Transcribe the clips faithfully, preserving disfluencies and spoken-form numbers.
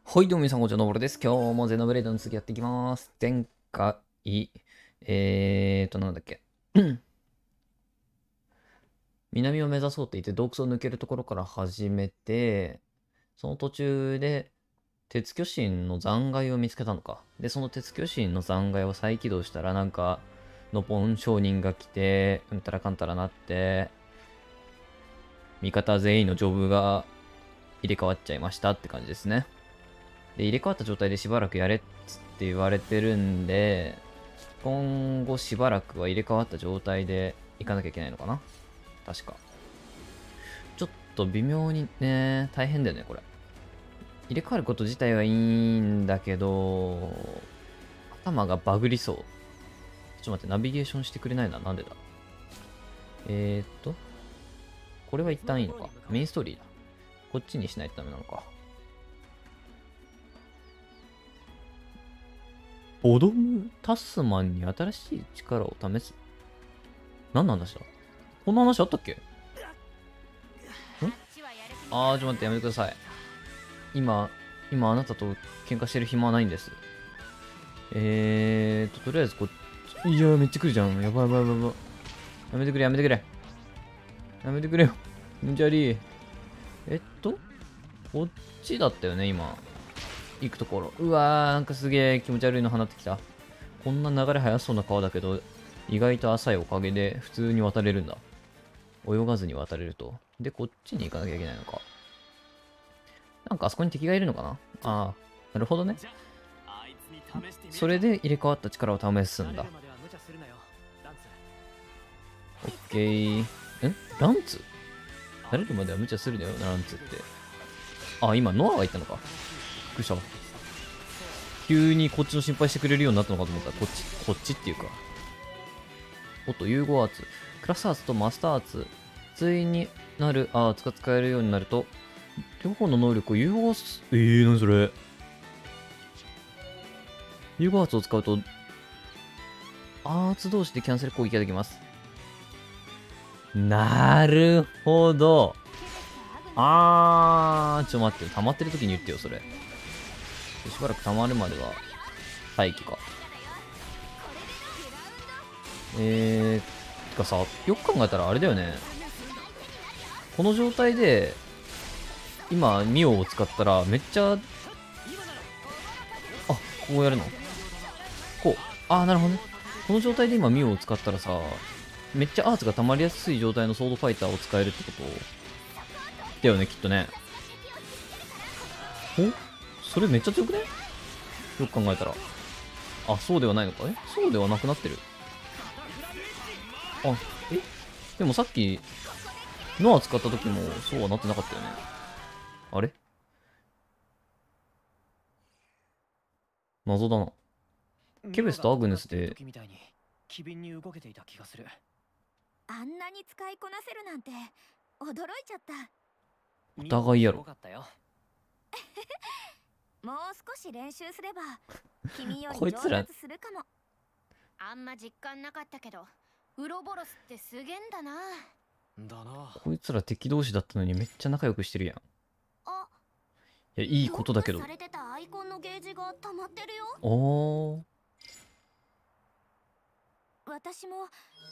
はい、どうも皆さん、こんにちは、のぼるです。今日もゼノブレードの次やっていきます。前回、えーと、なんだっけ。南を目指そうって言って洞窟を抜けるところから始めて、その途中で鉄巨神の残骸を見つけたのか。で、その鉄巨神の残骸を再起動したら、なんか、ノポン商人が来て、うんたらかんたらなって、味方全員のジョブが入れ替わっちゃいましたって感じですね。で、入れ替わった状態でしばらくやれっつって言われてるんで、今後しばらくは入れ替わった状態で行かなきゃいけないのかな、確か。ちょっと微妙にね、大変だよね、これ。入れ替わること自体はいいんだけど、頭がバグりそう。ちょっと待って、ナビゲーションしてくれないな。なんでだ。えー、っと、これは一旦いいのか。メインストーリーだ。こっちにしないとダメなのか。ボドム・タスマンに新しい力を試す。何の話だ？こんな話あったっけ？んあー、ちょっと待って、やめてください。今、今あなたと喧嘩してる暇はないんです。えーと、とりあえずこっち。いやー、めっちゃ来るじゃん。やばいやばいやばいやばい。やめてくれ、やめてくれ。やめてくれよ。気持ち悪い。えっと、こっちだったよね、今。行くところ。うわー、なんかすげえ気持ち悪いの放ってきた。こんな流れ速そうな川だけど、意外と浅いおかげで普通に渡れるんだ。泳がずに渡れると。で、こっちに行かなきゃいけないのか。なんかあそこに敵がいるのかな。ああ、なるほどね。それで入れ替わった力を試すんだ。オッケー。んランツ慣れるまでは無茶するだよ、ランツって。あ、今、ノアが言ったのか。びっくりした。急にこっちの心配してくれるようになったのかと思ったら、こっち、こっちっていうか。おっと、融合アーツ。クラスアーツとマスターアーツ。対になるアーツが使えるようになると、両方の能力を融合す、えー、何それ。融合アーツを使うと、アーツ同士でキャンセル攻撃ができます。なるほど。あー、ちょっと待って、溜まってる時に言ってよ、それ。しばらく溜まるまでは、待機か。えー、てかさ、よく考えたらあれだよね。この状態で、今、ミオを使ったら、めっちゃ、あ、こうやるのこう。あー、なるほどね。この状態で今、ミオを使ったらさ、めっちゃアーツが溜まりやすい状態のソードファイターを使えるってことだよね、きっとね。お、それめっちゃ強くね？よく考えたら。あ、そうではないのか。え、そうではなくなってる。あ、えでもさっき、ノア使った時もそうはなってなかったよね。あれ謎だな。ケベスとアグネスで、 機敏に動けていた気がする。 あんなに使いこなせるなんて驚いちゃった。 お互いやろ。 もう少し練習すれば君よりこいつら上達するかも。 あんま実感なかったけど、ウロボロスってすげえんだな。 だな。 こいつら敵同士だったのにめっちゃ仲良くしてるやん。 あ、 いや、いいことだけど。 ロックされてたアイコンのゲージが溜まってるよ。 おー。 私も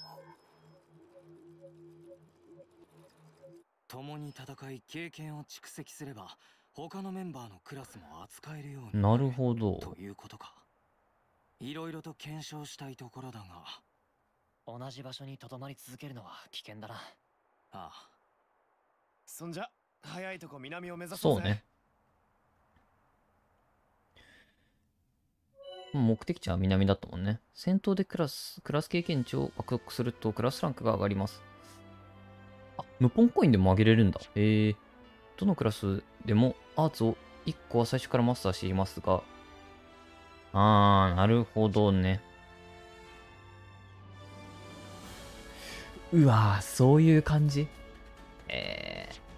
共に戦い経験を蓄積すれば他のメンバーのクラスも扱えるようになるほど。 ということか。いろいろと検証したいところだが、 同じ場所に留まり続けるのは危険だな。 ああ。 そんじゃ早いとこ南を目指そうぜ。 そうね。目的地は南だったもんね。戦闘でクラス、クラス経験値を獲得するとクラスランクが上がります。あ、ノポンコインでも上げれるんだ。えー。どのクラスでもアーツをいっこは最初からマスターしていますが、あー、なるほどね。うわー、そういう感じ。えー。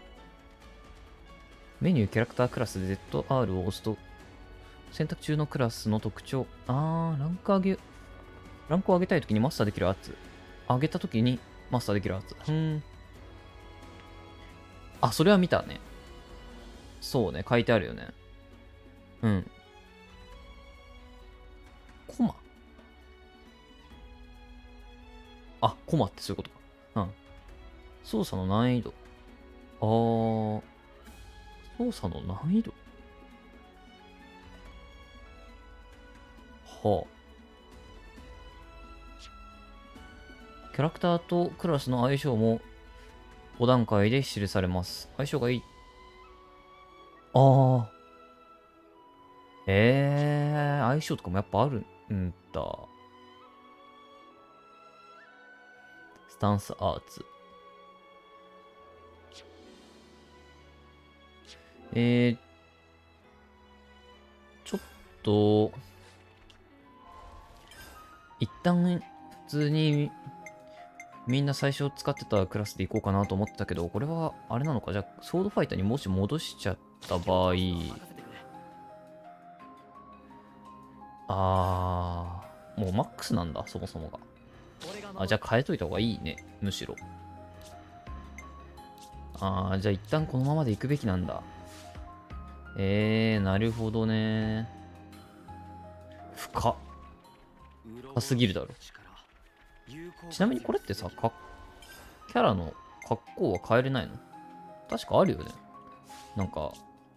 メニューキャラクタークラスで ゼットアール を押すと、選択中のクラスの特徴。あー、ランク上げ、ランクを上げたいときにマスターできるアーツ。上げたときにマスターできるアーツ。うーん。あ、それは見たね。そうね、書いてあるよね。 うん。コマあ、コマってそういうことか。うん。操作の難易度。あー。操作の難易度はあ。キャラクターとクラスの相性もご段階で記されます。相性がいい。ああ。ええー、相性とかもやっぱあるんだ。スタンスアーツ。えー、ちょっと、一旦普通にみんな最初使ってたクラスでいこうかなと思ってたけど、これはあれなのか。じゃあ、ソードファイターにもし戻しちゃった場合、あー、もうマックスなんだ、そもそもが。あ、じゃあ変えといた方がいいね、むしろ。あー、じゃあ一旦このままで行くべきなんだ。えー、なるほどね。深っ。深すぎるだろ。ちなみにこれってさ、かキャラの格好は変えれないの？確かあるよね。なんか、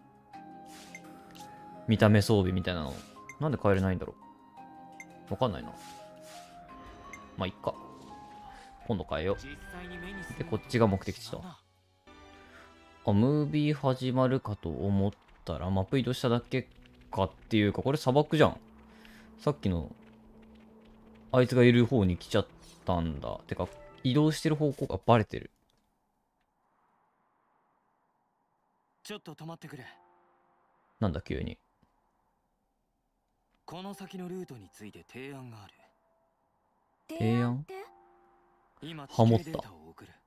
見た目装備みたいなの。なんで変えれないんだろう。わかんないな。まあ、いっか。今度変えよう。で、こっちが目的地だ。あ、ムービー始まるかと思ったら、マップ移動しただけかっていうか、これ砂漠じゃん。さっきの、あいつがいる方に来ちゃったんだ。てか、移動してる方向がバレてる。 ちょっと止まってくれ。 なんだ、急に。 この先のルートについて提案がある。 提案？ 今、 ハモった地形データを送る。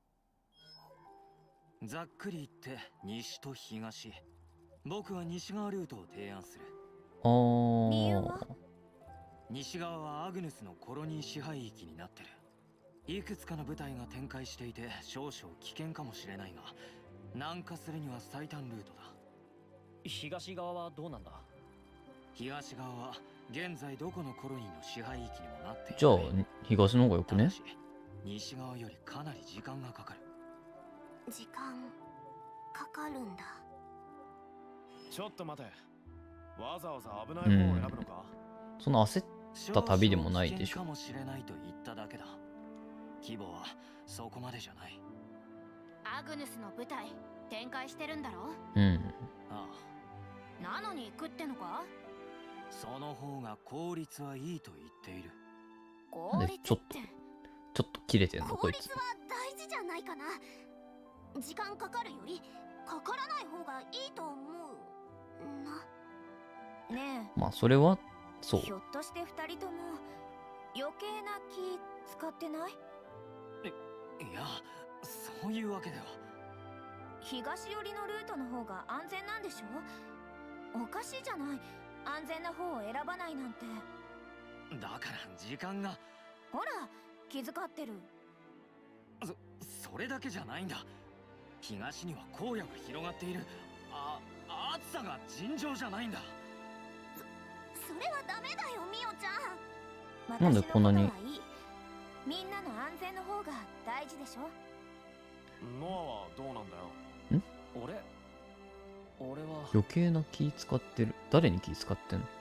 ざっくり言って西と東。僕は西側ルートを提案する。 あー。 理由は？ 西側はアグヌスのコロニー支配域になってる。いくつかの部隊が展開していて少々危険かもしれないが、南下するには最短ルートだ。 東側はどうなんだ？ 東側は現在どこのコロニーの支配域にもなっている。 じゃあ、東の方がよくね？ 西側よりかなり時間がかかる。 時間かかるんだ。 ちょっと待て。わざわざ危ない方を選ぶのか？ その焦った旅でもないでしょ。 かもしれないと言っただけだ。規模はそこまでじゃない。 アグヌスの部隊展開してるんだろ？ うん。 あなのに行くってのか？ その方が効率はいいと言っている。 効率ってちょっとちょっと切れてんのこいつ。 効率は大事じゃないかな。時間かかるよりかからない方がいいと思うな。ねまあそれはそえ、 う。 ひょっとして二人とも余計な気使ってない？ いや、そういうわけでは。 東寄りのルートの方が安全なんでしょ？おかしいじゃない、安全な方を選ばないなんて。 だから時間が。 ほら気遣ってる。 そそれだけじゃないんだ。東には荒野が広がっている。あ暑さが尋常じゃないんだ。 それはダメだよ、ミオちゃん。 なんでこんなに私のことはいい。みんなの安全の方が大事でしょ。 ノアはどうなんだよ。 俺俺は余計な気使ってる。誰に気使ってんの？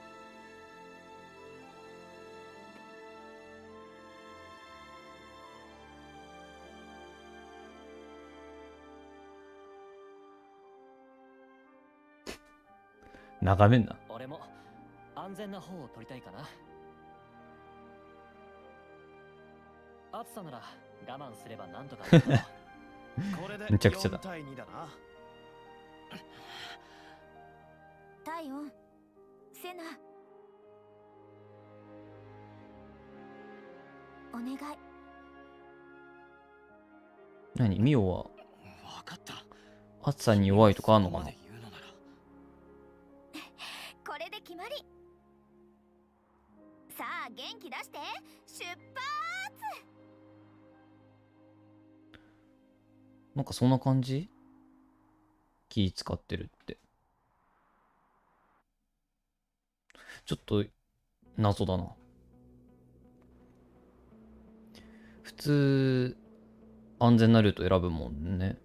眺めんな。 俺も安全な方を取りたいかな。暑さなら我慢すればなんとかなるけどこれでむちゃくちゃだよん対にだな。 タイオン、セナ、お願い。 何ミオは分かった。 暑さに弱いとかあんのかな？ そこまで言うのなら。 これで決まり。さあ元気出して出発。 なんかそんな感じ？気使ってるって。 ちょっと謎だな。普通安全なルート選ぶもんね。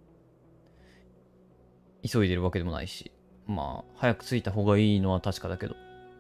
急いでるわけでもないし、まあ早く着いた方がいいのは確かだけど、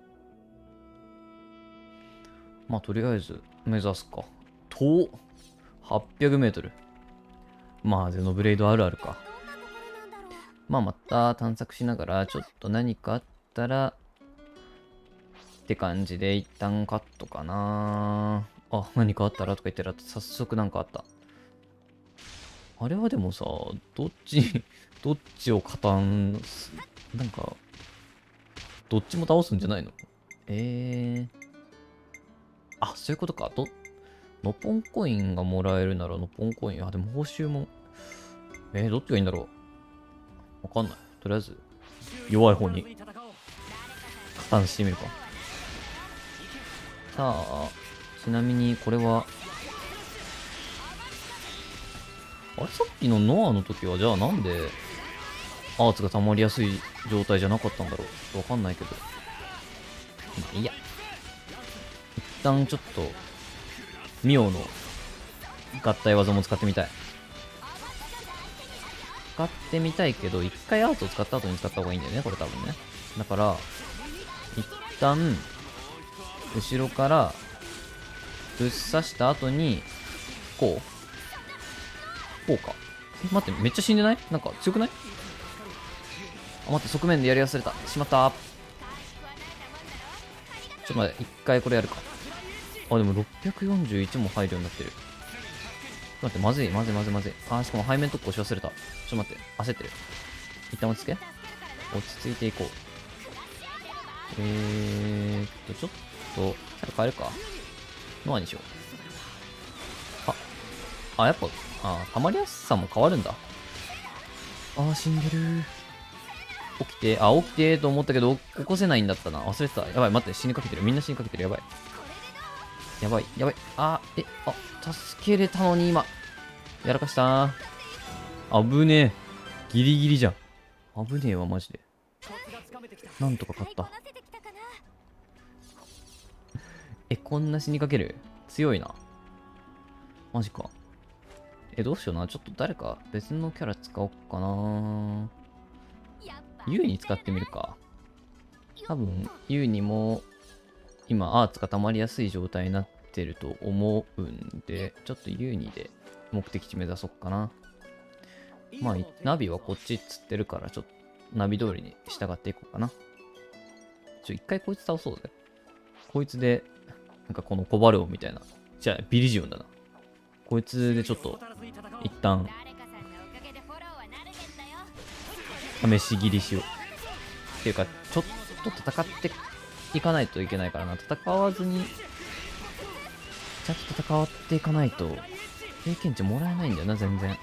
まあとりあえず目指すか。遠っ、はっぴゃくメートル。まあゼノブレイドあるあるか。まあまた探索しながら、ちょっと何かあったらって感じで一旦カットかな。あ、何かあったらとか言ってると早速なんかあった。あれはでもさ、どっちどっちを加担、なんかどっちも倒すんじゃないの？えー、あ、そういうことか。どノポンコインがもらえるならノポンコイン。あ、でも報酬も。えー、どっちがいいんだろう。わかんない。とりあえず、弱い方に加担してみるか。さあ、ちなみにこれは、あれ、さっきのノアの時は、じゃあなんで、アーツが溜まりやすい状態じゃなかったんだろう。わかんないけど。まあいいや。一旦ちょっと、ミオの合体技も使ってみたい。使ってみたいけど、一回アーツを使った後に使った方がいいんだよね、これ多分ね。だから、一旦、後ろから、ぶっ刺した後に、こうこうか。え、待って、めっちゃ死んでない？なんか強くない？あ、待って、側面でやり忘れた。しまった。ちょっと待って、一回これやるか。あ、でもろっぴゃくよんじゅういちも入るようになってる。ちょっと待って、まずい、まずい、まずい、まずい。あ、しかも背面特攻し忘れた。ちょっと待って、焦ってる。一旦落ち着け。落ち着いていこう。えーっと、ちょっと、キャラ変えるか。ノアにしよう。あ、あ、やっぱ、あ、溜まりやすさも変わるんだ。あー、死んでる。起きて、あ、起きてと思ったけど、起こせないんだったな。忘れてた。やばい、待って、死にかけてる。みんな死にかけてる。やばい。やばい、やばい。あ、え、あ、助けれたのに今。やらかしたー。危ねえ。ギリギリじゃん。危ねえわ、マジで。なんとか勝った。え、こんな死にかける？強いな。マジか。え、どうしような。ちょっと誰か別のキャラ使おうかな。ユウに使ってみるか。多分、ユウにも今アーツが溜まりやすい状態になってると思うんで、ちょっとユウにで目的地目指そうかな。まあ、ナビはこっちっつってるから、ちょっとナビ通りに従っていこうかな。ちょ、一回こいつ倒そうぜ。こいつで、なんかこのコバルオンみたいな。じゃあ、ビリジオンだな。こいつでちょっと、一旦、試し切りしよう。っていうか、ちょっと戦っていかないといけないからな。戦わずに、ちゃんと戦っていかないと、経験値もらえないんだよな、全然。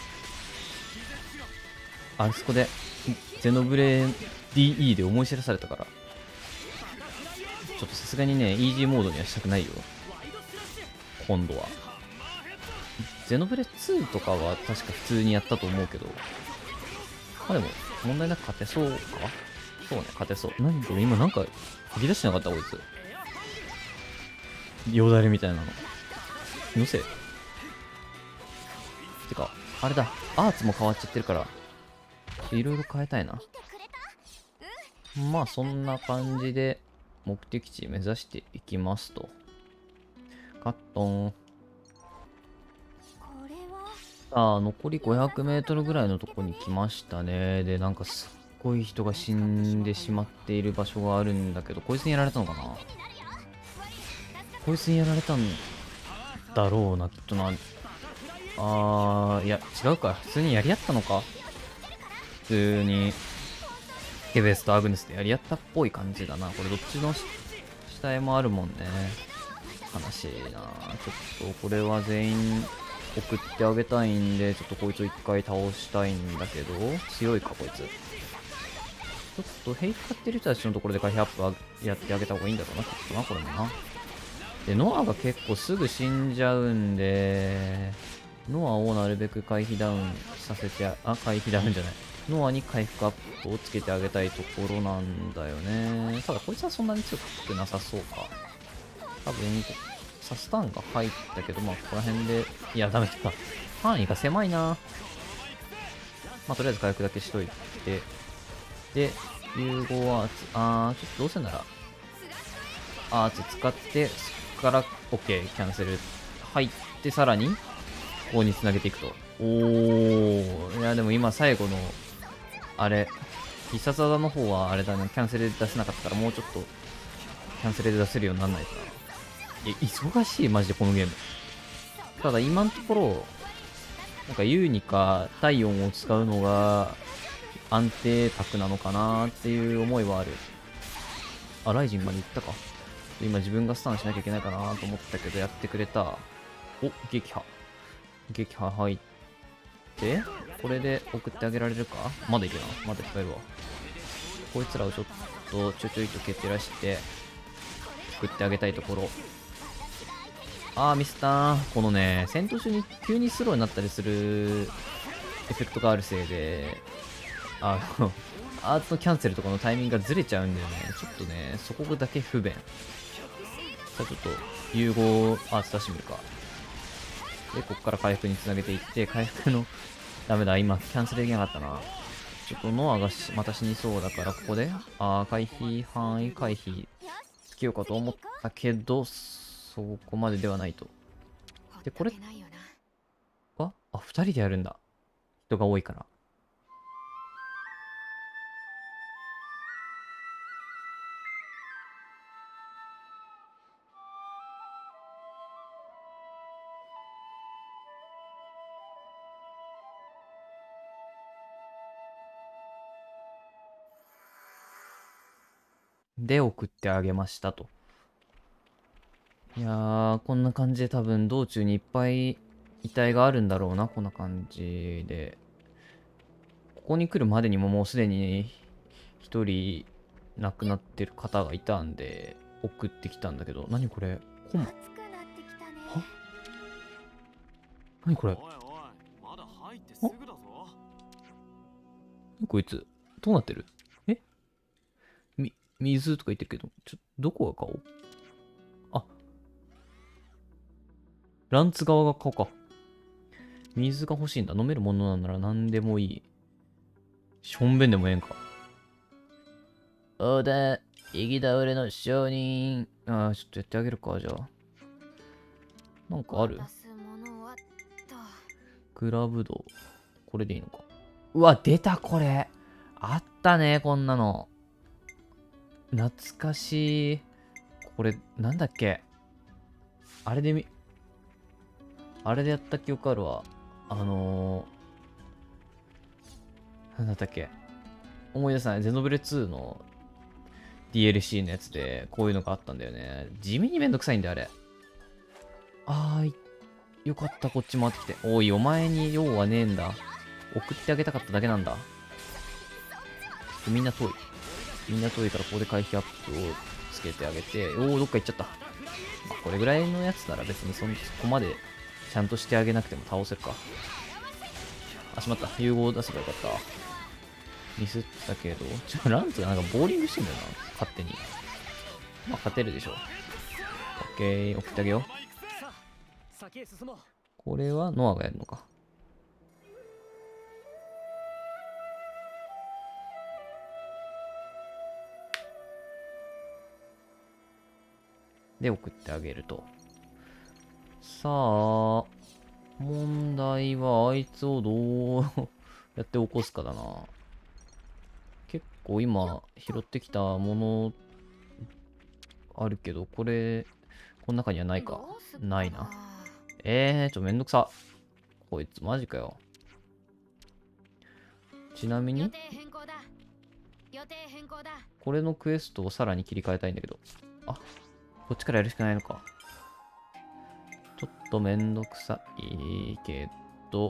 あそこで、ゼノブレ ディーイー で思い知らされたから。ちょっとさすがにね、イージーモードにはしたくないよ。今度は。ゼノブレツーとかは確か普通にやったと思うけど。まあでも、問題なく勝てそうか？そうね、勝てそう。何これ今なんか吐き出してなかったこいつ。よだれみたいなの。のせ。てか、あれだ。アーツも変わっちゃってるから、いろいろ変えたいな。まあそんな感じで目的地目指していきますと。カットン。さあ、残りごひゃくメートルぐらいのとこに来ましたね。で、なんかすっごい人が死んでしまっている場所があるんだけど、こいつにやられたのかな？こいつにやられたんだろうな、きっとな。あー、いや、違うか。普通にやり合ったのか。普通に、ケベスとアグネスでやり合ったっぽい感じだな。これどっちの下絵もあるもんね。悲しいな。ちょっとこれは全員送ってあげたいんで、ちょっとこいつを一回倒したいんだけど、強いかこいつ。ちょっとヘイ使ってる人たちのところで回避アップやってあげた方がいいんだろうな、きっとな、これもな。で、ノアが結構すぐ死んじゃうんで、ノアをなるべく回避ダウンさせてあ、あ、回避ダウンじゃない。 ノアに回復アップをつけてあげたいところなんだよね。ただこいつはそんなに強くなさそうか。多分サスターンが入ったけど、まあここら辺で、いやダメだ、範囲が狭いな。まあとりあえず回復だけしといて、で融合アーツ、あーちょっとどうせならアーツ使って、そこから OK キャンセル入って、さらにここにつなげていくと。おー、いやでも今最後のあれ必殺技の方はあれだね、キャンセルで出せなかったから、もうちょっとキャンセルで出せるようにならないとな。いや忙しいマジでこのゲーム。ただ今のところなんかユーニか体温を使うのが安定卓なのかなっていう思いはある。あ、ライジンまで行ったか。今自分がスタンしなきゃいけないかなと思ったけど、やってくれた。お、撃破。撃破入って、これで送ってあげられるか。まだいけな。まだ使えるわ。こいつらをちょっとちょちょいと蹴ってらして、送ってあげたいところ。あー、ミスったー。このね、戦闘中に急にスローになったりするエフェクトがあるせいで、あの、アーツのキャンセルとかのタイミングがずれちゃうんだよね。ちょっとね、そこだけ不便。さあちょっと、融合アーツ出してみるか。で、ここから回復につなげていって、回復の、ダメだ、今、キャンセルできなかったな。ちょっとノアがまた死にそうだから、ここで、あー、回避、範囲回避、つけようかと思ったけど、そこまでではないと。で、これはあ、ふたりでやるんだ。人が多いから。で、送ってあげましたと。いやー、こんな感じで多分道中にいっぱい遺体があるんだろうな、こんな感じで。ここに来るまでにももうすでに一人亡くなってる方がいたんで、送ってきたんだけど、何これコマは何これおいおい、まだ入ってすぐだぞ。 こいつ、どうなってる？えみ、水とか言ってるけど、ちょ、どこが顔？あ、ランツ側が顔か。水が欲しいんだ。飲めるものなんなら何でもいい。しょんべんでもええんか。おだ、行き倒れの証人。ああ、ちょっとやってあげるか、じゃあ。なんかある？グラブド。これでいいのか。うわ、出た、これ。あったね、こんなの。懐かしい。これ、なんだっけ。あれでみ、あれでやった記憶あるわ。あのー、なんだったっけ。思い出さない。ゼノブレツーの ディーエルシー のやつで、こういうのがあったんだよね。地味にめんどくさいんだよ、あれ。あー、よかった、こっち回ってきて。おい、お前に用はねえんだ。送ってあげたかっただけなんだ。みんな遠い。みんな遠いから、ここで回避アップをつけてあげて、おー、どっか行っちゃった。まあ、これぐらいのやつなら別にそんそこまでちゃんとしてあげなくても倒せるか。あ、しまった。融合を出せばよかった。ミスったけど、ちょ、ランツがなんかボーリングしてんだよな。勝手に。まあ、勝てるでしょ。オッケー、送ってあげよう。これはノアがやるのか。で、送ってあげると。さあ、問題はあいつをどうやって起こすかだな。結構今拾ってきたものあるけど、これ、この中にはないか。ないな。えー、ちょ、めんどくさ。こいつマジかよ。ちなみに、これのクエストをさらに切り替えたいんだけど。あ、こっちからやるしかないのか。ちょっとめんどくさいけど。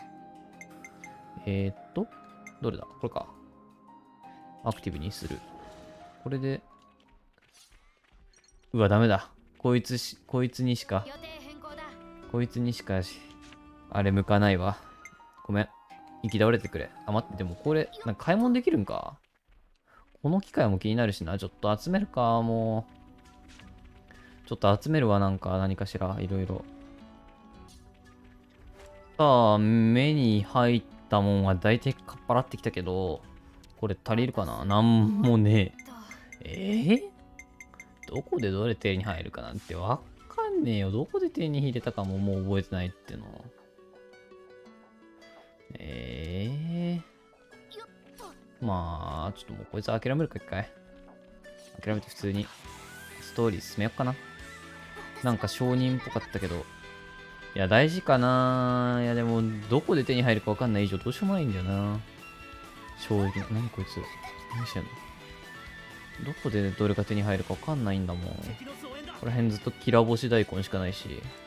えーっと、どれだ？これか。アクティブにする。これで、うわ、ダメだ。こいつし、こいつにしか、こいつにしかし、あれ向かないわ。ごめん。 行き倒れてくれ。あ、待って、でもこれ、なんか買い物できるんか。この機械も気になるしな。ちょっと集めるか、もう。ちょっと集めるわ、なんか、何かしら、いろいろ。さあ、目に入ったもんは大体かっぱらってきたけど、これ足りるかな。なんもねえ。えー、どこでどれ手に入るかなんてわかんねえよ。どこで手に入れたかももう覚えてないっての。えー、まあ、ちょっともうこいつ諦めるか一回。諦めて普通にストーリー進めよっかな。なんか承認っぽかったけど。いや、大事かな。いや、でも、どこで手に入るかわかんない以上どうしようもないんだよな。正直。何こいつ。何してんの。どこでどれが手に入るかわかんないんだもん。ここら辺ずっとキラ干し大根しかないし。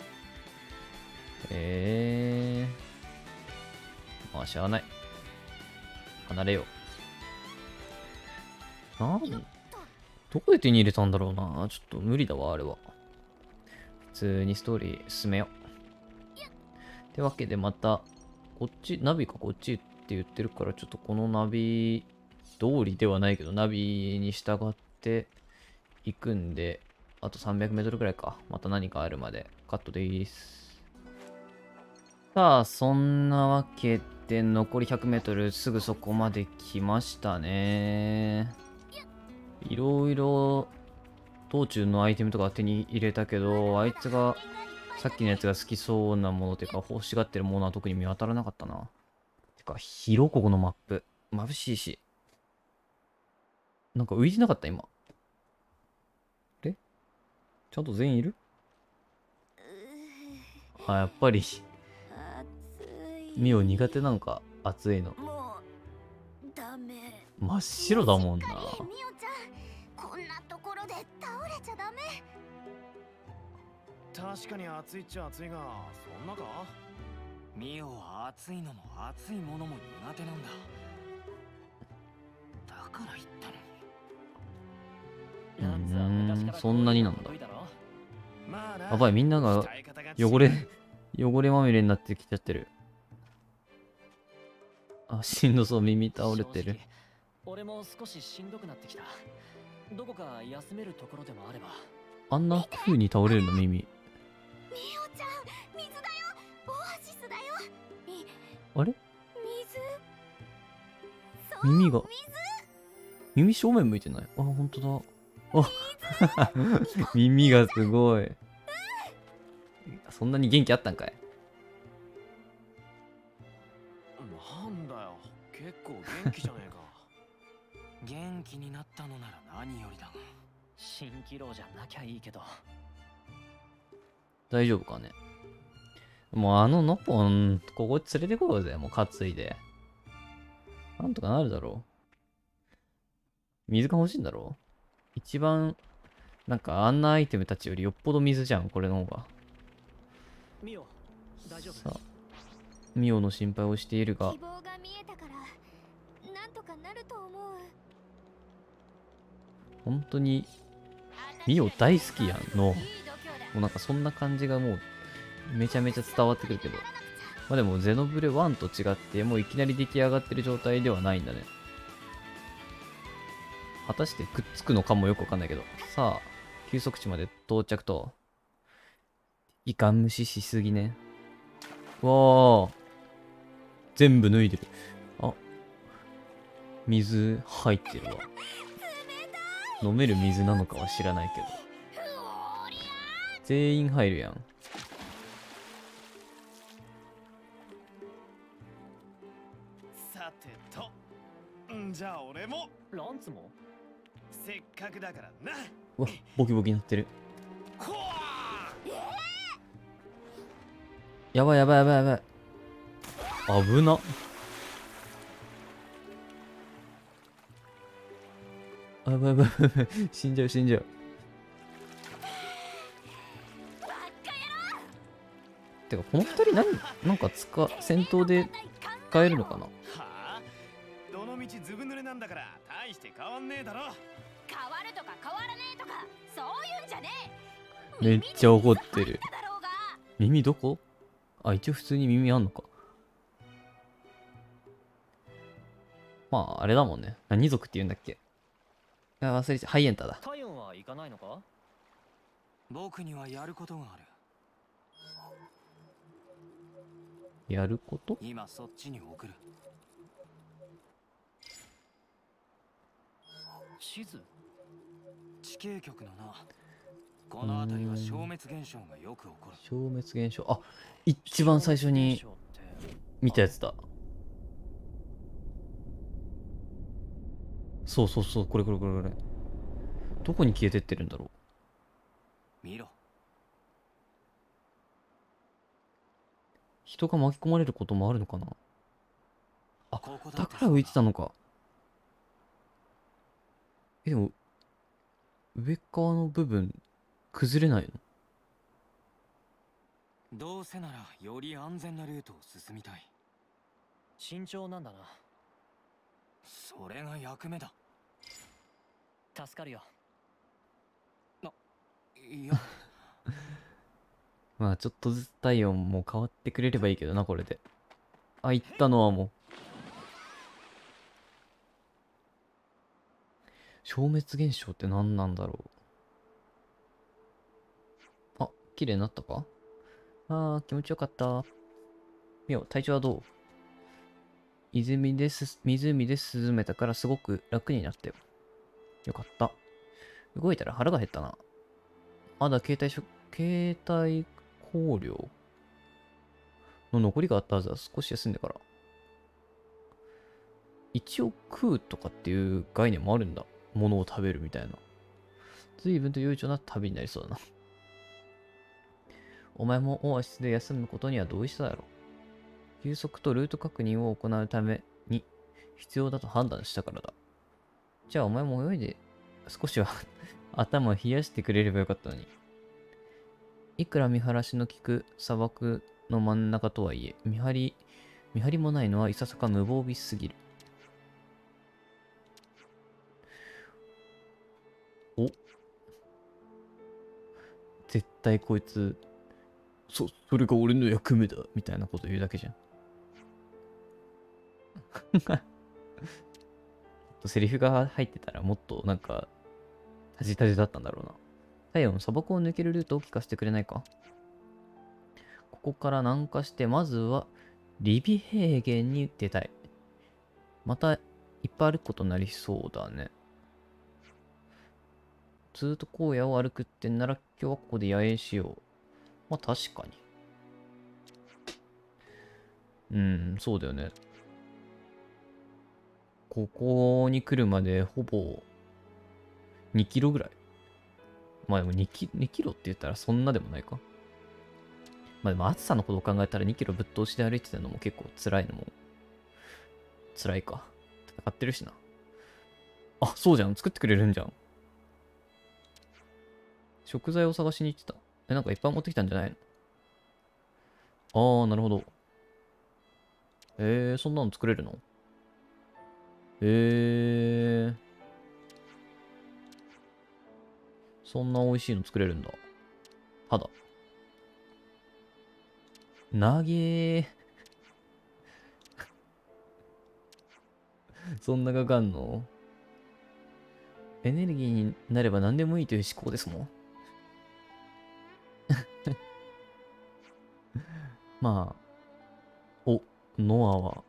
えー。まあ、しゃあない。離れよう。なんどこで手に入れたんだろうな。ちょっと無理だわ、あれは。普通にストーリー進めよう。ってわけでまた、こっち、ナビかこっちって言ってるから、ちょっとこのナビ通りではないけど、ナビに従って行くんで、あとさんびゃくメートルくらいか。また何かあるまでカットでーす。さあ、そんなわけで、残りひゃくメートルすぐそこまで来ましたね。いろいろ、道中のアイテムとか手に入れたけど、あいつが、さっきのやつが好きそうなものてか欲しがってるものは特に見当たらなかったな。てか、広ここのマップ。眩しいし。なんか浮いてなかった今。えちゃんと全員いる？あ、やっぱり。ミオ苦手なんか暑いの。 もうダメ。 真っ白だもんな。 ミオちゃん、こんなところで倒れちゃダメ。 確かに暑いっちゃ暑いが、そんなか？ ミオは暑いのも暑いものも苦手なんだ。だから言ったのに。 うーん、そんなになんだ。 まあな。 やばい、みんなが汚れ、汚れまみれになってきちゃってる。あ、しんどそう、耳倒れてる。 俺も少ししんどくなってきた。どこか休めるところでもあれば。 あんな風に倒れるの耳。 ミオちゃん、水だよ。オアシスだよ。みあれ水。そう耳が。 水。 耳正面向いてない？あ、ほんとだ。あ耳がすごい。そんなに元気あったんかい？ なんだよ、結構元気じゃねえか。 元気になったのなら何よりだが。 蜃気楼じゃなきゃいいけど。 大丈夫かね。もうあのノポン、ここ連れてこようぜ。もう担いで。なんとかなるだろう。水が欲しいんだろう。一番、なんかあんなアイテムたちよりよっぽど水じゃん、これの方が。 ミオ、大丈夫？ さあ、ミオの心配をしているが希、望が見えたから、なんとかなると思う。 本当に、ミオ大好きやんの。もうなんかそんな感じがもう、めちゃめちゃ伝わってくるけど。まあでも、ゼノブレワンと違って、もういきなり出来上がってる状態ではないんだね。果たしてくっつくのかもよくわかんないけど。さあ、休息地まで到着と。いかん無視しすぎね。わー。全部脱いでる。あ。水入ってるわ。飲める水なのかは知らないけど。全員入るやん。 さてと、んじゃあ俺もランツも？ せっかくだからな。 うわ、ボキボキになってる。 こわやばいやばいやばいやばい。危な。あ、やばいやばいやばい。死んじゃう死んじゃう。てか、この二人何、なんか使、戦闘で使えるのかな？ はあ、どのみちずぶ濡れなんだから大して変わんねえだろ。 変わるとか変わらねえとか、そういうんじゃねえ。 めっちゃ怒ってる。 だろうが。 耳どこ？あ、一応普通に耳あんのか。 まあ、あれだもんね。何族って言うんだっけ。あ、忘れちゃう。ハイエンターだ。 体温は行かないのか？ 僕にはやることがある。 やること？ 今そっちに送る。 地図？ 地形局のな。この辺りは消滅現象がよく起こる。 消滅現象。あ、一番最初に見たやつだ。そうそうそう、これこれこれこれ。どこに消えてってるんだろう。 見ろ。 人が巻き込まれることもあるのかな。あ、 ここだから浮いてたのか。え、でも、上側の部分、崩れないの？ どうせならより安全なルートを進みたい。 慎重なんだな。 それが役目だ。 助かるよ。 いやまあ、ちょっとずつ体温も変わってくれればいいけどな、これで。あ、行ったのはもう。消滅現象って何なんだろう。あ、綺麗になったか？あー、気持ちよかった。みよ、体調はどう？泉です、湖で涼めたからすごく楽になったよ。よかった。動いたら腹が減ったな。まだ携帯しょ、携帯香料の残りがあったはずだ。少し休んでから。一応食うとかっていう概念もあるんだ。物を食べるみたいな。随分と悠長な旅になりそうだな。お前もオアシスで休むことには同意しただろう。休息とルート確認を行うために必要だと判断したからだ。じゃあお前も泳いで少しは頭を冷やしてくれればよかったのに。いくら見晴らしの利く砂漠の真ん中とはいえ、見張り、見張りもないのはいささか無防備すぎる。お、絶対こいつ、そ、それが俺の役目だみたいなこと言うだけじゃん。セリフが入ってたらもっとなんか、タジタジだったんだろうな。体温、砂漠を抜けるルートを聞かせてくれないか？ここから南下して、まずはリビ平原に出たい。またいっぱい歩くことになりそうだね。ずーっと荒野を歩くってんなら今日はここで野営しよう。まあ確かに。うん、そうだよね。ここに来るまでほぼにキロぐらい。まあでも2キ、にキロって言ったらそんなでもないか。まあでも暑さのことを考えたらにキロぶっ通しで歩いてたのも結構辛いのも辛いか。戦ってるしな。あ、そうじゃん。作ってくれるんじゃん。食材を探しに行ってた。え、なんかいっぱい持ってきたんじゃないの？ああ、なるほど。えー、そんなの作れるの？えー。そんな美味しいの作れるんだ。ただ。なげー。そんなかかんの？エネルギーになれば何でもいいという思考ですもん。まあ、お、ノアは、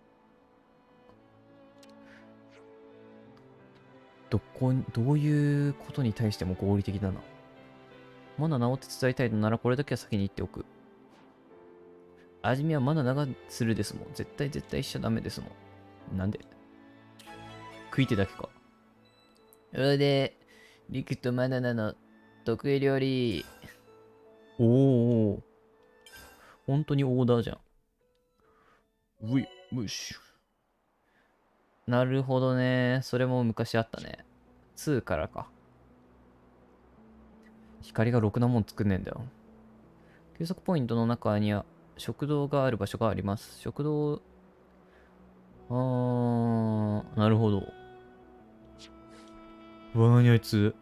どこに、どういうことに対しても合理的だな。マナナを手伝いたいのならこれだけは先に言っておく。味見はマナナがするですもん。絶対絶対しちゃダメですもん。なんで？食い手だけか。それで、リクとマナナの得意料理。おーおー。本当にオーダーじゃん。うい、むし。なるほどね。それも昔あったね。にからか。光がろくなもん作んねえんだよ。休息ポイントの中には食堂がある場所があります。食堂、あー、なるほど。うわ、なにあいつ。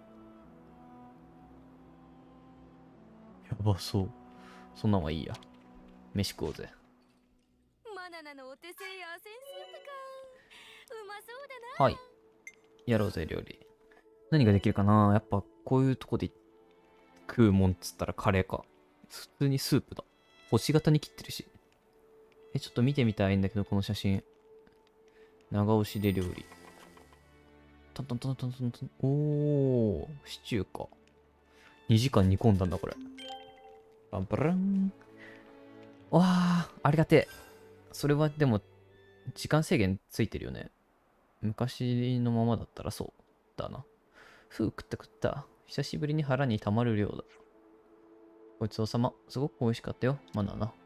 やばそう。そんなんはいいや。飯食おうぜ。 マナナのお手製野戦スープか。うまそうだはい。やろうぜ、料理。何ができるかな。やっぱこういうとこで食うもんっつったらカレーか。普通にスープだ。星型に切ってるし。え、ちょっと見てみたいんだけど、この写真。長押しで料理。トントントントントントン。おー、シチューか。にじかん煮込んだんだ、これ。パンパラン。わー、ありがてえ。それはでも、時間制限ついてるよね。昔のままだったらそうだな。ふう、食った食った。久しぶりに腹にたまる量だ。ごちそうさま。すごく美味しかったよ。マナナ。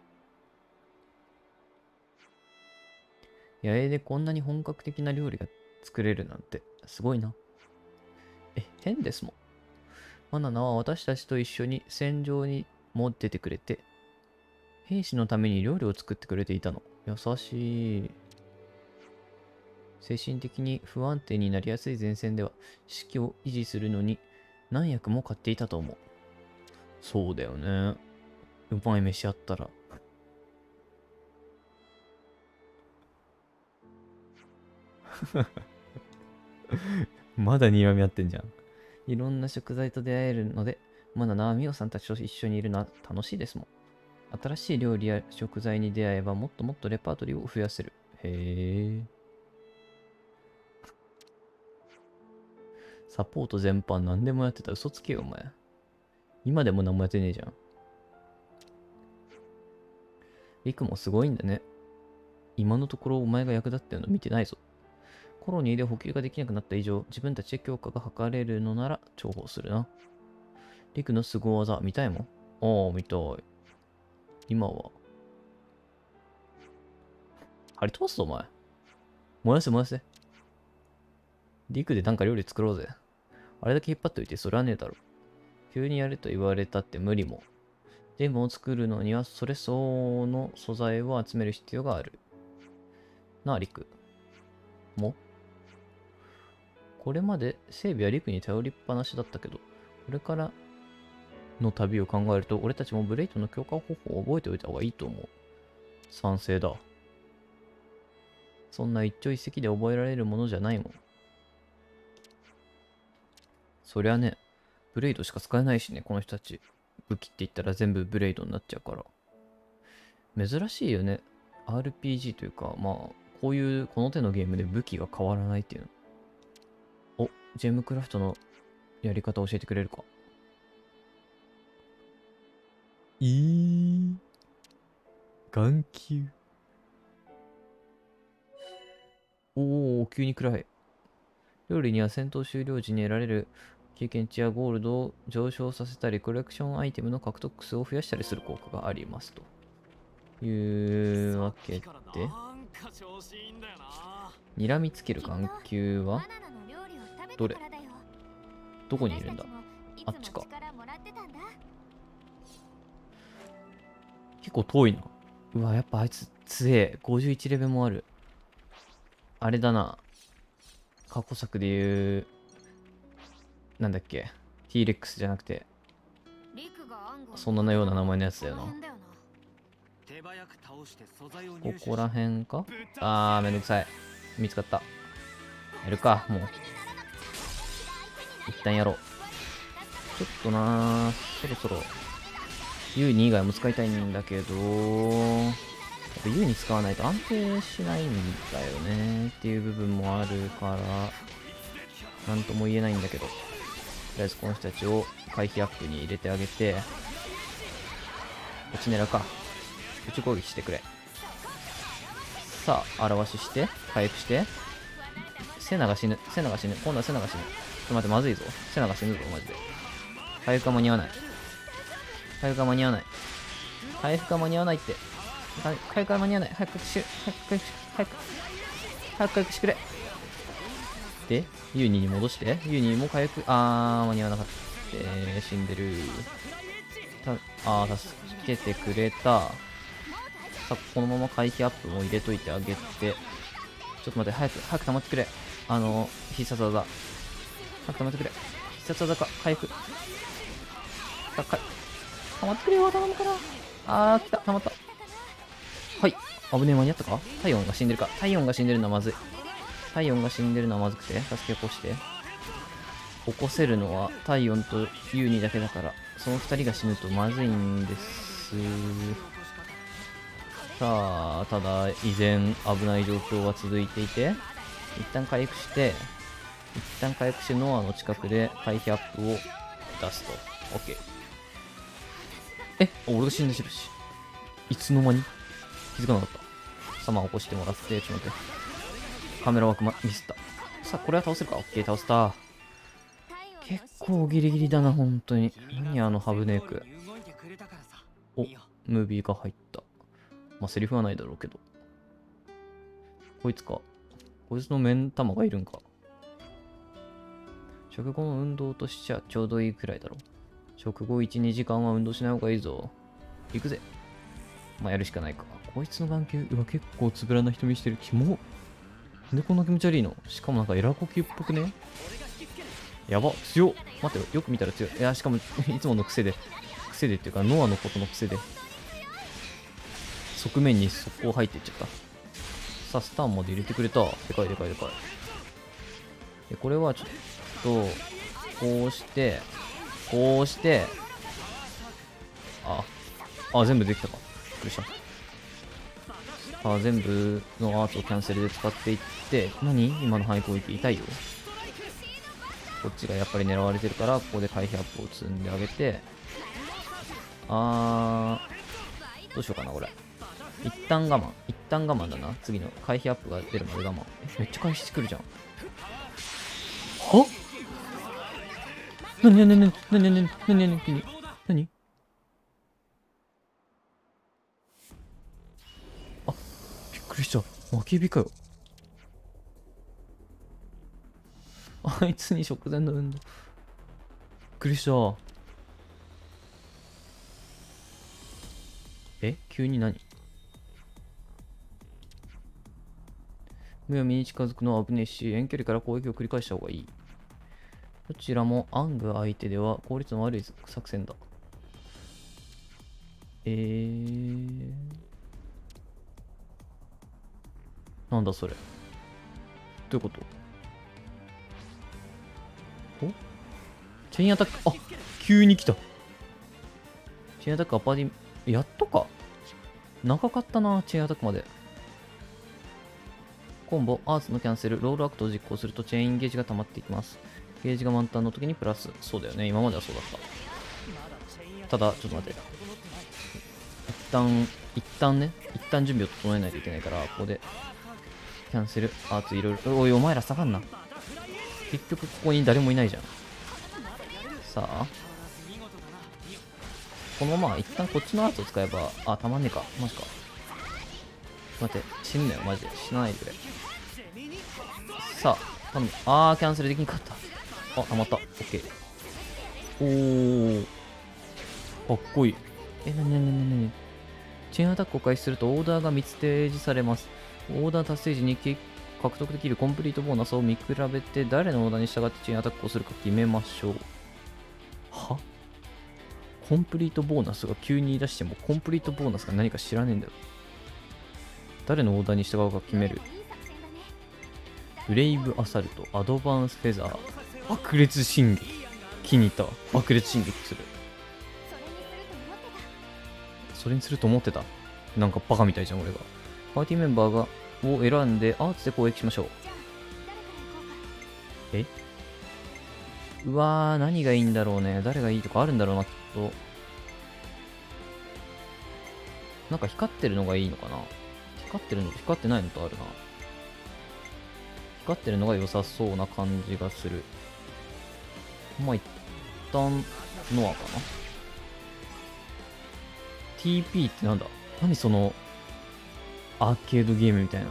野営でこんなに本格的な料理が作れるなんて、すごいな。え、変ですもん。マナナは私たちと一緒に戦場にも出てくれて、兵士のために料理を作ってくれていたの。優しい。精神的に不安定になりやすい前線では、士気を維持するのに何役も買っていたと思う。そうだよね。うまい飯あったら。まだ睨み合ってんじゃん。いろんな食材と出会えるので、まだなミオさんたちと一緒にいるのは楽しいですもん。新しい料理や食材に出会えばもっともっとレパートリーを増やせる。へえ。サポート全般何でもやってた。嘘つけよお前。今でも何もやってねえじゃん。リクもすごいんだね。今のところお前が役立ってるの見てないぞ。コロニーで補給ができなくなった以上、自分たちで強化が図れるのなら重宝するな。リクの凄技見たいもん。ああ、見たい。今は。張り飛ばすぞ、お前。燃やせ燃やせ。リクでなんか料理作ろうぜ。あれだけ引っ張っといてそれはねえだろ。急にやれと言われたって無理も。全部を作るのにはそれ相応の素材を集める必要がある。なあ、リク。もこれまで整備はリクに頼りっぱなしだったけど、これからの旅を考えると、俺たちもブレイトの強化方法を覚えておいた方がいいと思う。賛成だ。そんな一朝一夕で覚えられるものじゃないもん。そりゃね、ブレイドしか使えないしね、この人たち。武器って言ったら全部ブレイドになっちゃうから。珍しいよね。アールピージー というか、まあ、こういうこの手のゲームで武器が変わらないっていうの。お、ジェムクラフトのやり方教えてくれるか。いー。眼球。おー、急に暗い。料理には戦闘終了時に得られる経験値やゴールドを上昇させたり、コレクションアイテムの獲得数を増やしたりする効果がありますと。いうわけで、睨みつける眼球はどれ？どこにいるんだ？あっちか。結構遠いな。うわ、やっぱあいつ強え。ごじゅういちレベルもある。あれだな。過去作で言う、なんだっけ、T レックスじゃなくて、そんなような名前のやつだよな。ここらへんか？あー、めんどくさい。見つかった。やるか、もう。一旦やろう。ちょっとなー、そろそろ、ユーに以外も使いたいんだけど、やっぱ ユー に使わないと安定しないんだよねっていう部分もあるから、なんとも言えないんだけど、とりあえずこの人たちを回避アップに入れてあげて、こっち狙うか。宇宙攻撃してくれ。さあ、表しして、回復して、セナが死ぬ、セナが死ぬ、今度はセナが死ぬ。ちょっと待って、まずいぞ。セナが死ぬぞ、マジで。回復が間に合わない。回復が間に合わない。回復が間に合わないって。回復が間に合わない。早く回復し、早く回復し、早く、早く回復してくれ。で、ユーに に戻して、ユーに も回復、あー、間に合わなかった。えー、死んでる。たあー、助けてくれた。さあ、このまま回避アップも入れといてあげて。ちょっと待って、早く、早く溜まってくれ。あの、必殺技。早く溜まってくれ。必殺技か、回復。あ、か、溜まってくれよ、頼むから。あー、来た、溜まった。はい。危ねえ、間に合ったか？体温が死んでるか。体温が死んでるのはまずい。 体温が死んでるのはまずくて、助け起こして。起こせるのは体温とユーニだけだから、そのふたりが死ぬとまずいんです。さあ、ただ、依然危ない状況は続いていて、一旦回復して、一旦回復してノアの近くで回避アップを出すと。OK。え、俺が死んでるし。いつの間に気づかなかった。さあ、まあ起こしてもらって、ちょっと待って。カメラ枠、ま、ミスった。さあ、これは倒せるか。OK、倒せた。結構ギリギリだな、本当に。何あのハブネーク。お、ムービーが入った。まあ、セリフはないだろうけど。こいつか。こいつの目ん玉がいるんか。食後の運動としちゃちょうどいいくらいだろう。食後いち、にじかんは運動しない方がいいぞ。行くぜ。まあ、やるしかないか。こいつの眼球、うわ、結構つぶらな瞳してる。キモ。なんでこんな気持ち悪いの？しかもなんかエラ呼吸っぽくね？やば、強っ。待ってよ、よく見たら強い。いや、しかも、いつもの癖で、癖でっていうか、ノアのことの癖で、側面に速攻入っていっちゃった。さあ、スターンまで入れてくれた。でかいでかいでかい。で、これはちょっと、こうして、こうして、あ、あ、全部できたか。びっくりした。さあ、全部のアーツをキャンセルで使っていって、何？今の範囲攻撃痛いよ。こっちがやっぱり狙われてるから、ここで回避アップを積んであげて、あー、どうしようかな、これ。一旦我慢。一旦我慢だな。次の回避アップが出るまで我慢。え、めっちゃ回避してくるじゃん。は？なになになになになになになになになに？あ、びっくりした。負け火かよ。あいつに食前の運動。びっくりした。え？急に何？目を身に近づくのは危ねえし、遠距離から攻撃を繰り返した方がいい。どちらもアング相手では効率の悪い作戦だ。えー。なんだそれ。どういうこと？お？チェインアタック、あ、急に来た。チェインアタックアパーティー、やっとか。長かったな、チェインアタックまで。コンボ、アーツのキャンセル、ロールアクトを実行するとチェインゲージが溜まっていきます。ゲージが満タンの時にプラス。そうだよね、今まではそうだった。ただ、ちょっと待って。一旦、一旦ね、一旦準備を整えないといけないから、ここで、キャンセル、アーツいろいろ、おい、お前ら下がんな。結局ここに誰もいないじゃん。さあ、このまま一旦こっちのアーツを使えば、あ、たまんねえか。マジか。待って、死ぬなよ、マジで。死なないでくれ。さあ、頼む。あー、キャンセルできんかった。あ、たまった。オッケー。おー。かっこいい。え、なになになになに？チェーンアタックを開始するとオーダーがみっつ提示されます。オーダー達成時に獲得できるコンプリートボーナスを見比べて誰のオーダーに従ってチェーンアタックをするか決めましょう。は？コンプリートボーナスが急に言い出してもコンプリートボーナスが何か知らねえんだよ。誰のオーダーに従うか決める。ブレイブアサルト、アドバンスフェザー、爆裂進撃。気に入ったわ。爆裂進撃する。それにすると思ってた。なんかバカみたいじゃん、俺が。パーティーメンバーがを選んでアーツで攻撃しましょう。え？うわー、何がいいんだろうね。誰がいいとかあるんだろうな、きっと。なんか光ってるのがいいのかな。光ってるのと光ってないのとあるな。光ってるのが良さそうな感じがする。まあ、一旦、ノアかな。ティーピー ってなんだ？何その、アーケードゲームみたいな。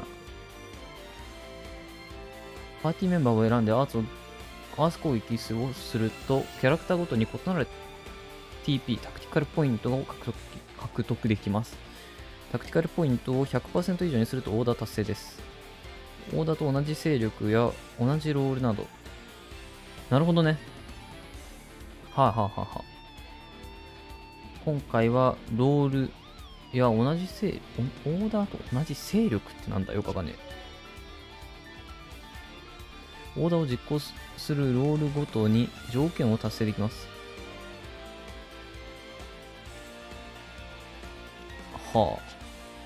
パーティーメンバーを選んでアーツを、アース攻撃をすると、キャラクターごとに異なる ティーピー、タクティカルポイントを獲得、獲得できます。タクティカルポイントを ひゃくパーセント 以上にするとオーダー達成です。オーダーと同じ勢力や同じロールなど。なるほどね。はあ、はあはあはあ、今回はロールや同じ勢力、オーダーと同じ勢力ってなんだよくわかんねえ。 オーダーを実行するロールごとに条件を達成できます。はあ。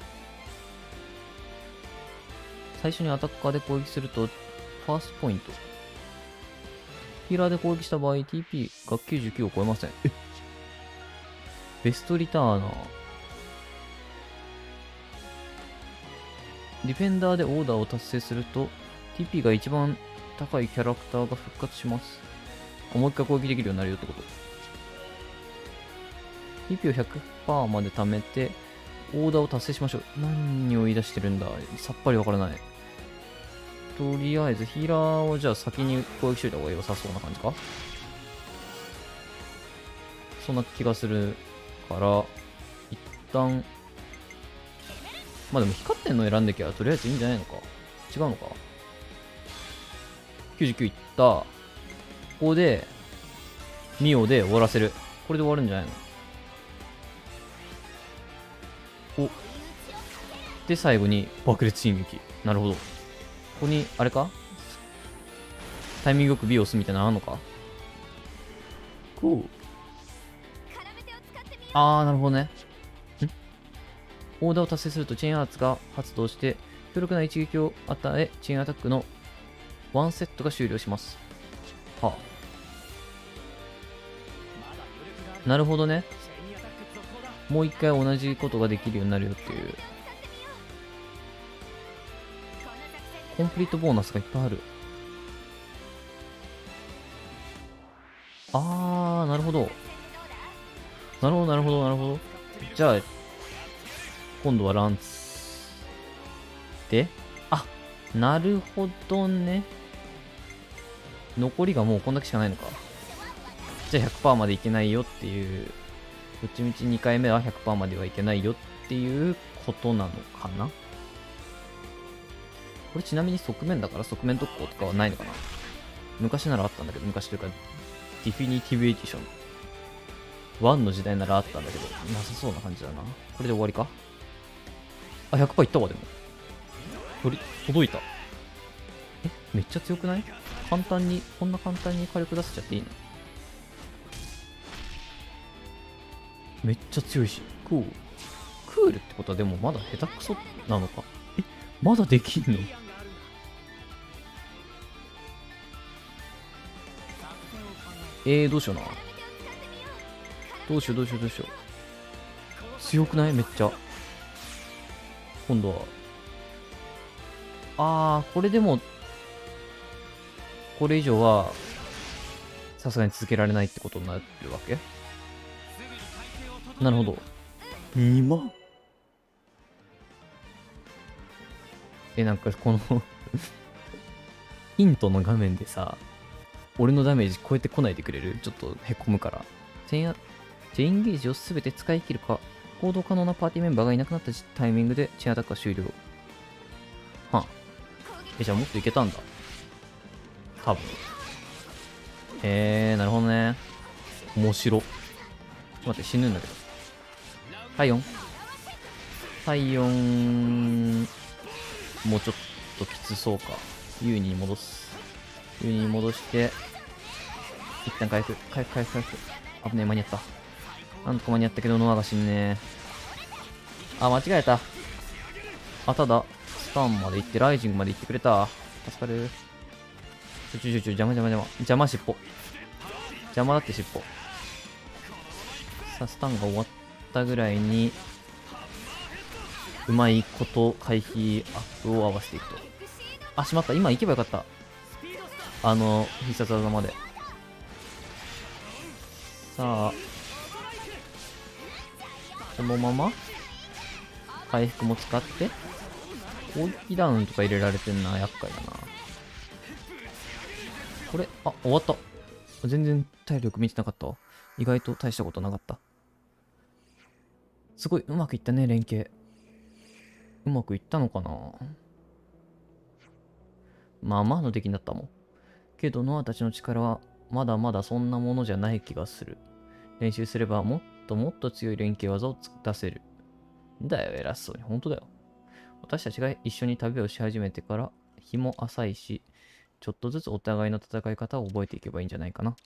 最初にアタッカーで攻撃すると、ファーストポイント。ヒーラーで攻撃した場合、ティーピー がきゅうじゅうきゅうを超えません。えベストリターナー。ディフェンダーでオーダーを達成すると、ティーピー が一番高いキャラクターが復活します。もう一回攻撃できるようになるよってこと。ティーピー を ひゃくパーセント まで貯めて、オーダーを達成しましょう。何を言い出してるんだ、さっぱりわからない。とりあえずヒーラーをじゃあ先に攻撃しといた方が良さそうな感じか。そんな気がするから、一旦、まあでも光ってんの選んできゃとりあえずいいんじゃないのか。違うのか。きゅうじゅうきゅういった。ここで、ミオで終わらせる。これで終わるんじゃないの。お。で、最後に爆裂進撃。なるほど。ここに、あれかタイミングよくビオスみたいなのあんのか。こう。あー、なるほどね。んオーダーを達成するとチェーンアーツが発動して、強力な一撃を与え、チェーンアタックのワンセットが終了します。はあ。なるほどね。もう一回同じことができるようになるよっていう。コンプリートボーナスがいっぱいある。あー、なるほど。なるほど、なるほど、なるほど。じゃあ、今度はランツ。で、あ、なるほどね。残りがもうこんだけしかないのか。じゃあ ひゃくパーセント までいけないよっていう、どっちみちにかいめは ひゃくパーセント まではいけないよっていうことなのかな。これちなみに側面だから側面特攻とかはないのかな。昔ならあったんだけど、昔というか、ディフィニティブエディション。ワンの時代ならあったんだけど、なさそうな感じだな。これで終わりか。あ、ひゃくパーセント いったわ、でも。とり、届いた。え、めっちゃ強くない？簡単に、こんな簡単に火力出せちゃっていいの？めっちゃ強いし。クール。クールってことはでもまだ下手くそなのか。え、まだできんの？えー、どうしような。どうしようどうしようどうしよう。強くない？めっちゃ。今度は。あー、これでも、これ以上は、さすがに続けられないってことになるわけ？なるほど。にまん？え、なんかこのヒントの画面でさ、俺のダメージ超えてこないでくれる？ちょっとへこむから。チェーン、チェーンゲージをすべて使い切るか、行動可能なパーティーメンバーがいなくなったタイミングでチェーンアタックは終了。はあ。え、じゃあもっといけたんだ。多分。へえー、なるほどね。面白。ちょっと待って、死ぬんだけど。体温体温、もうちょっときつそうか。ユーに戻す。ユーに戻して、一旦回復。回復、回復、回復。危ねえ、間に合った。なんとか間に合ったけど、ノアが死んねえ。あ、間違えた。あ、ただ、スタンまで行って、ライジングまで行ってくれた。助かる。ちょちょちょちょ、邪魔邪魔邪魔。邪魔尻尾。邪魔だって尻尾。さあ、スタンが終わったぐらいに、うまいこと回避アップを合わせていくと。あ、しまった。今行けばよかった。あの、必殺技まで。さあ、このまま回復も使って、攻撃ダウンとか入れられてんな。厄介だな。これ、あ、終わった。全然体力見てなかったわ。意外と大したことなかった。すごいうまくいったね、連携。うまくいったのかな。まあまあの出来になったもん。けどノアたちの力はまだまだそんなものじゃない気がする。練習すればもっともっと強い連携技を出せる。だよ、偉そうに。本当だよ。私たちが一緒に旅をし始めてから日も浅いし、 ちょっとずつお互いの戦い方を覚えていけばいいんじゃないかな。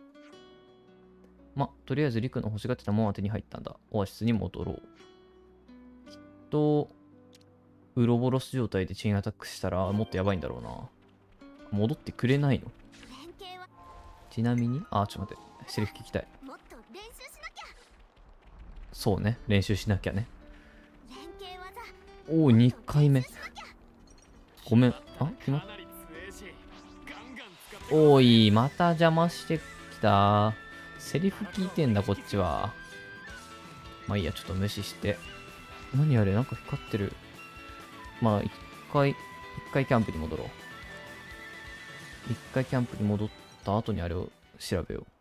ま、とりあえずリクの欲しがってたもんは手に入ったんだ。オアシスに戻ろう。きっと、ウロボロス状態でチェーンアタックしたらもっとやばいんだろうな。戻ってくれないの？ 連携はちなみに、あ、ちょっと待って。セリフ聞きたい。 もっと練習しなきゃ。 そうね。練習しなきゃね。 連携技おお、にかいめ。ごめん。あ、決まっかなり強えしガンガン使っておい、また邪魔してきた。セリフ聞いてんだ、こっちは。まあいいや、ちょっと無視して。何あれ、なんか光ってる。まあ、一回、一回キャンプに戻ろう。一回キャンプに戻った後にあれを調べよう。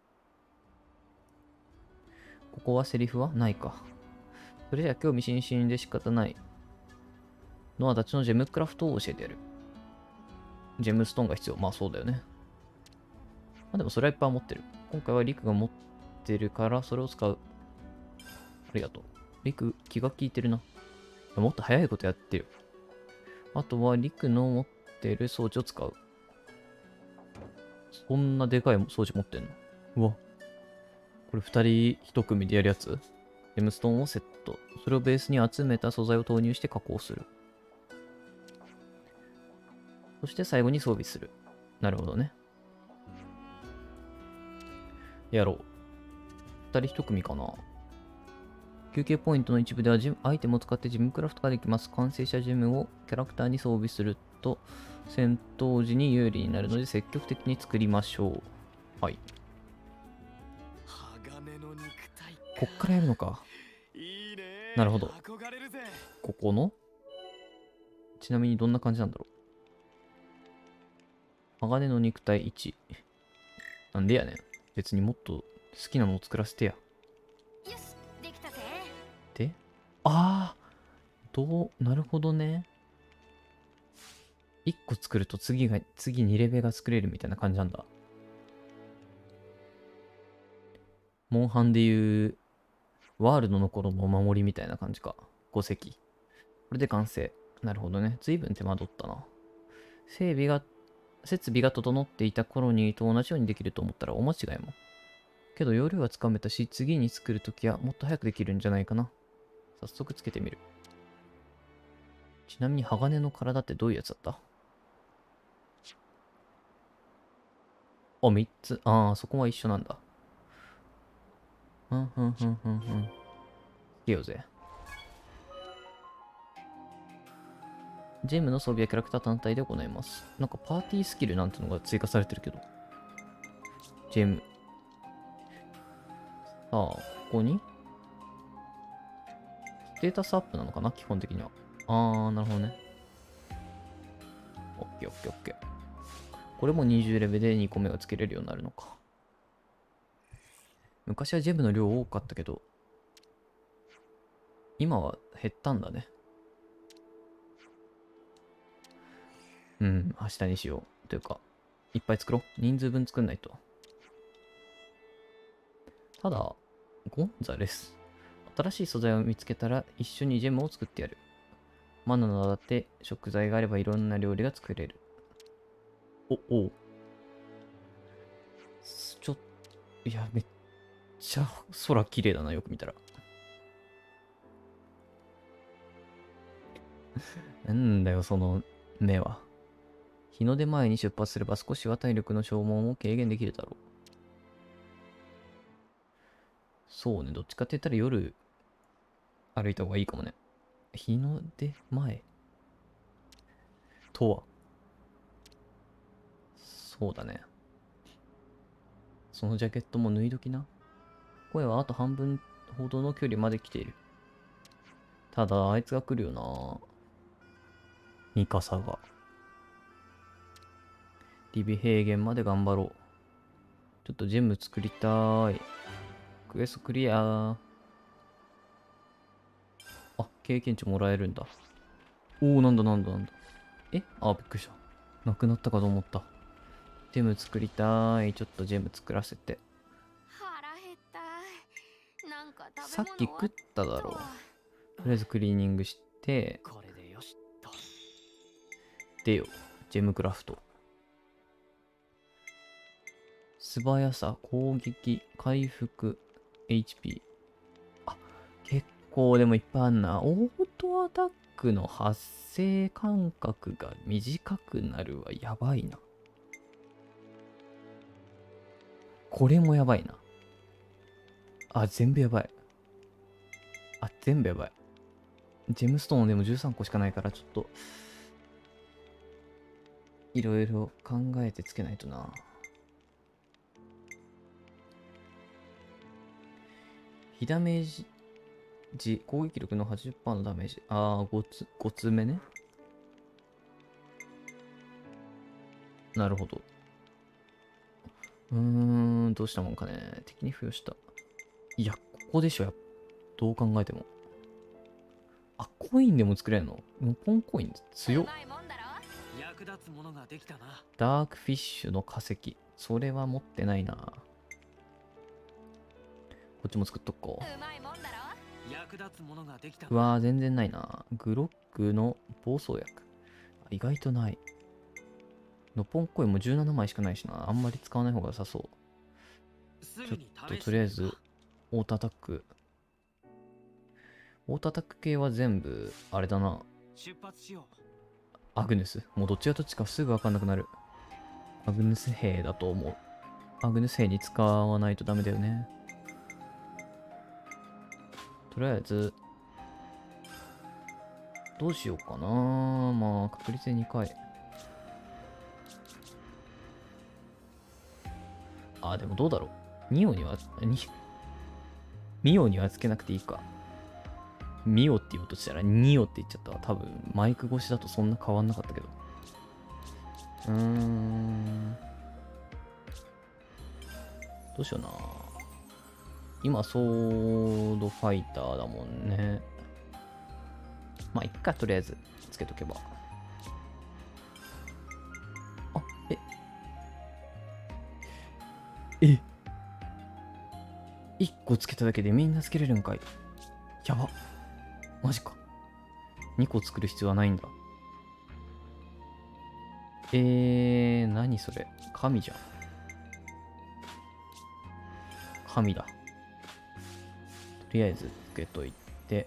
ここはセリフはないか。それじゃ興味津々で仕方ない。ノアたちのジェムクラフトを教えてやる。ジェムストーンが必要。まあそうだよね。まあでもそれはいっぱい持ってる。今回はリクが持ってるからそれを使う。ありがとう。リク気が利いてるな。もっと早いことやってよ。あとはリクの持ってる装置を使う。そんなでかい装置持ってんの？うわ。これふたりひと組でやるやつ？ジェムストーンをセット。それをベースに集めた素材を投入して加工する。そして最後に装備する。なるほどね。やろう。ふたりひと組かな。休憩ポイントの一部ではジムアイテムを使ってジムクラフトができます。完成したジムをキャラクターに装備すると戦闘時に有利になるので積極的に作りましょう。はい。 鋼の肉体こっからやるのか。 いいね。 なるほど。 憧れるぜ。 ここのちなみにどんな感じなんだろう。鋼の肉体いち。なんでやねん。別にもっと好きなのを作らせてや。 よし、できたぜ。 で、ああ、どう、なるほどね。いっこ作ると次が、次にレベルが作れるみたいな感じなんだ。モンハンでいう、ワールドの頃のお守りみたいな感じか。ご石。これで完成。なるほどね。随分手間取ったな。整備が、設備が整っていたコロニーと同じようにできると思ったらお間違いも。けど容量はつかめたし、次に作るときはもっと早くできるんじゃないかな。早速つけてみる。ちなみに鋼の体ってどういうやつだった？あ、みっつ。ああ、そこは一緒なんだ。ふんふんふんふんふん。つけようぜ。ジェムの装備やキャラクター単体で行います。なんかパーティースキルなんてのが追加されてるけど。ジェム。さあ、ここにステータスアップなのかな基本的には。あー、なるほどね。オッケーオッケーオッケー。これもにじゅうレベルでにこめがつけれるようになるのか。昔はジェムの量多かったけど、今は減ったんだね。うん、明日にしよう。というか、いっぱい作ろう。人数分作んないと。ただ、ゴンザレス。新しい素材を見つけたら一緒にジェムを作ってやる。マナナだって食材があればいろんな料理が作れる。お、おう。ちょ、いや、めっちゃ空綺麗だな、よく見たら。なんだよ、その目は。日の出前に出発すれば少しは体力の消耗も軽減できるだろう。そうね、どっちかって言ったら夜歩いた方がいいかもね。日の出前とは。そうだね。そのジャケットも脱いどきな。声はあと半分ほどの距離まで来ている。ただ、あいつが来るよな。ミカサが。リビ平原まで頑張ろう。ちょっとジェム作りたい。クエストクリアー。あ、経験値もらえるんだ。おお、なんだなんだなんだ。えあ、びっくりした。なくなったかと思った。ジェム作りたい。ちょっとジェム作らせて。 腹減った。なんか食べ物さっき食っただろう。 あとりあえずクリーニングして、 これでよしと。 でよ。ジェムクラフト。 素早さ、攻撃、回復、エイチピー。あ、結構でもいっぱいあんな。オートアタックの発生間隔が短くなるはやばいな。これもやばいな。あ、全部やばい。あ、全部やばい。ジェムストーンでもじゅうさんこしかないから、ちょっと、いろいろ考えてつけないとな。被ダメージ時、攻撃力の はちじゅっパーセント のダメージ。ああ、ごつ、ごつ目ね。なるほど。うーん、どうしたもんかね。敵に付与した。いや、ここでしょ、やっぱどう考えても。あ、コインでも作れるの？ノポンコイン強っ。 うまいもんだろ。 役立つものができたな。 ダークフィッシュの化石。それは持ってないな。こっちも作っとこう。 うまいもんだろ。 役立つものができたうわー、全然ないな。グロックの暴走薬。意外とない。ノポンコインもじゅうななまいしかないしな。あんまり使わない方が良さそう。 すぐにちょっと試してとりあえず、オートアタック。オートアタック系は全部、あれだな。 出発しよう。 アグネス。もうどっちがどっちかすぐわかんなくなる。アグネス兵だと思う。アグネス兵に使わないとダメだよね。とりあえず、どうしようかな。まあ、確率でにかい。あ、でもどうだろう。ニオには、に、ミオにはつけなくていいか。ミオって言おうとしたらニオって言っちゃったわ。多分、マイク越しだとそんな変わんなかったけど。うーん。どうしような。今、ソードファイターだもんね。まあ、いっか、とりあえず、つけとけば。あ、え。え。いっこつけただけでみんなつけれるんかい。やば。マジか。にこ作る必要はないんだ。えー、何それ。神じゃん。神だ。とりあえず、つけといて。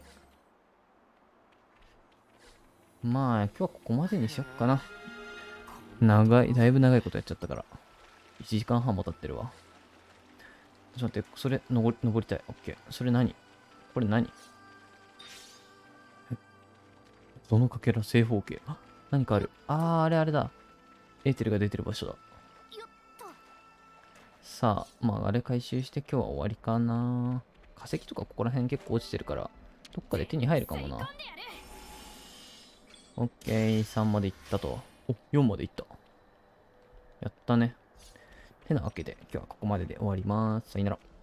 まあ、今日はここまでにしよっかな。長い、だいぶ長いことやっちゃったから。いちじかんはんも経ってるわ。ちょっと待って、それ、登り、登りたい。オッケー。それ何？これ何？どのかけら正方形。あ、何かある。あー、あれあれだ。エーテルが出てる場所だ。さあ、まあ、あれ回収して今日は終わりかな。化石とかここら辺結構落ちてるから、どっかで手に入るかもな。オッケー、さんまで行ったと。お、よんまで行った。やったね。てなわけで、今日はここまでで終わります。さよなら。